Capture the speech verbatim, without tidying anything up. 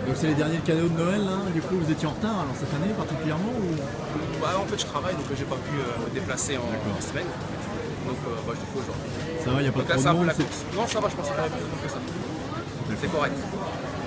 Donc c'est les derniers cadeaux de Noël là, du coup vous étiez en retard alors cette année particulièrement ou... Bah, en fait je travaille donc j'ai pas pu euh, me déplacer en, en semaine. Donc euh, bah, je le fais aujourd'hui. Ça va, il n'y a pas Donc là trop c'est de un peu monde la c'est- course. Non ça va, je pense que c'est pas plus de monde que ça. C'est correct.